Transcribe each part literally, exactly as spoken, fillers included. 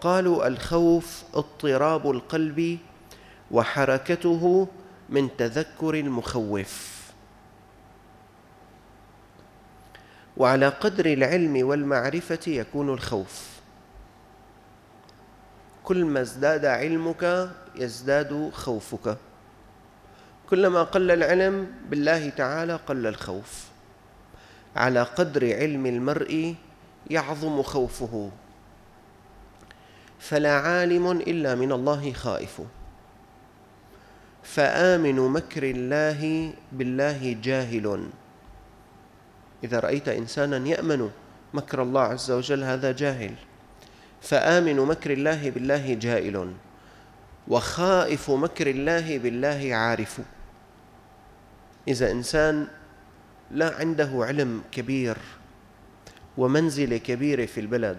وقالوا الخوف اضطراب القلب وحركته من تذكر المخوف. وعلى قدر العلم والمعرفة يكون الخوف. كل ما ازداد علمك يزداد خوفك، كلما قل العلم بالله تعالى قل الخوف. على قدر علم المرء يعظم خوفه، فلا عالم إلا من الله خائف. فآمن مكر الله بالله جاهل. إذا رأيت إنسانا يأمن مكر الله عز وجل هذا جاهل. فآمن مكر الله بالله جاهل، وخائف مكر الله بالله عارف. إذا إنسان لا عنده علم كبير ومنزلة كبيرة في البلد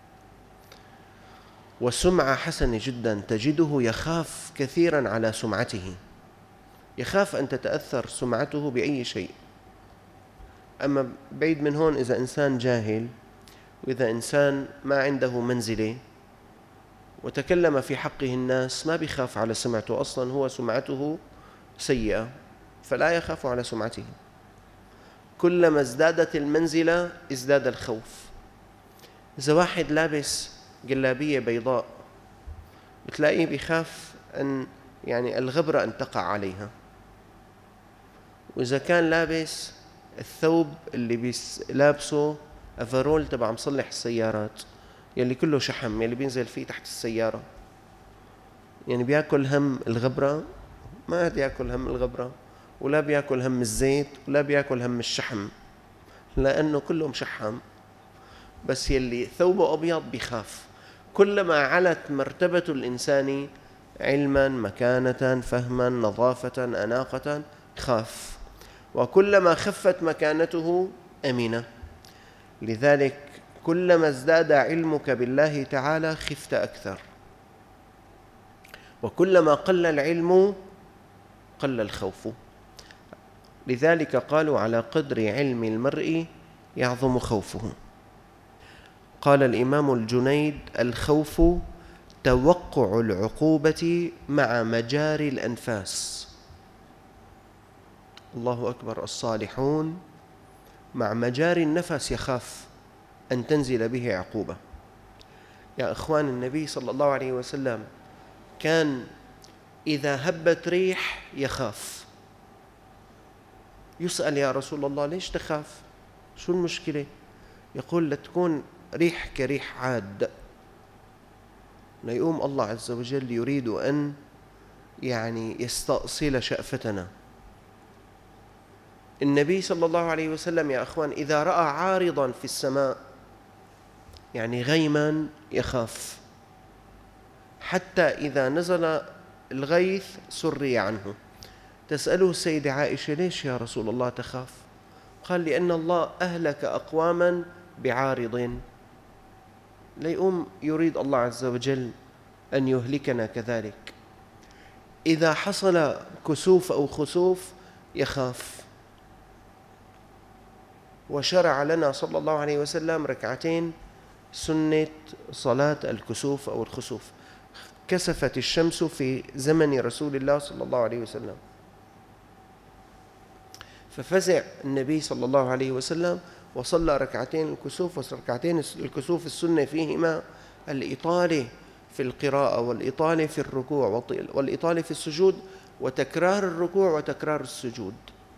وسمعة حسنة جدا، تجده يخاف كثيرا على سمعته، يخاف أن تتأثر سمعته بأي شيء. أما بعيد من هون إذا إنسان جاهل وإذا إنسان ما عنده منزلة وتكلم في حقه الناس ما بيخاف على سمعته، أصلا هو سمعته سيئة فلا يخاف على سمعته. كلما ازدادت المنزلة ازداد الخوف. إذا واحد لابس جلابية بيضاء بتلاقيه بيخاف أن يعني الغبرة أن تقع عليها. وإذا كان لابس الثوب اللي لابسه أفرول تبع مصلح السيارات يلي كله شحم يلي بينزل فيه تحت السيارة، يعني بيأكل هم الغبرة؟ ما بيأكل هم الغبرة، ولا بيأكل هم الزيت، ولا بيأكل هم الشحم، لأنه كله مشحم. بس يلي ثوبه أبيض بيخاف. كلما علت مرتبة الإنسان علما مكانة فهما نظافة أناقة خاف، وكلما خفت مكانته أمنة. لذلك كلما ازداد علمك بالله تعالى خفت أكثر، وكلما قل العلم قل الخوف. لذلك قالوا على قدر علم المرء يعظم خوفه. قال الإمام الجنيد الخوف توقع العقوبة مع مجاري الأنفاس. الله أكبر. الصالحون مع مجاري النفس يخاف أن تنزل به عقوبة. يا إخوان، النبي صلى الله عليه وسلم كان إذا هبت ريح يخاف. يسأل يا رسول الله ليش تخاف؟ شو المشكلة؟ يقول لتكون ريح كريح عاد، ليقوم الله عز وجل يريد أن يعني يستأصل شأفتنا. النبي صلى الله عليه وسلم يا أخوان إذا رأى عارضا في السماء يعني غيما يخاف، حتى إذا نزل الغيث سري عنه. تسأله السيدة عائشة ليش يا رسول الله تخاف؟ قال لأن الله أهلك أقواما بعارض، ليقوم يريد الله عز وجل أن يهلكنا كذلك. إذا حصل كسوف أو خسوف يخاف. وشرع لنا صلى الله عليه وسلم ركعتين سنة صلاة الكسوف أو الخسوف. كسفت الشمس في زمن رسول الله صلى الله عليه وسلم، ففزع النبي صلى الله عليه وسلم وصلى ركعتين الكسوف. وركعتين الكسوف السنة فيهما الإطالة في القراءة والإطالة في الركوع والإطالة في السجود وتكرار الركوع وتكرار السجود.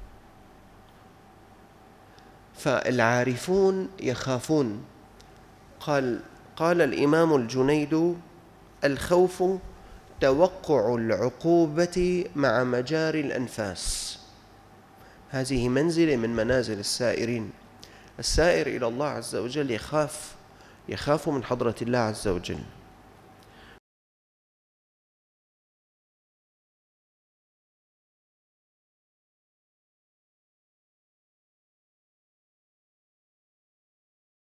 فالعارفون يخافون. قال قال الإمام الجنيد الخوف توقع العقوبة مع مجاري الأنفاس. هذه منزلة من منازل السائرين. السائر إلى الله عز وجل يخاف يخاف من حضرة الله عز وجل.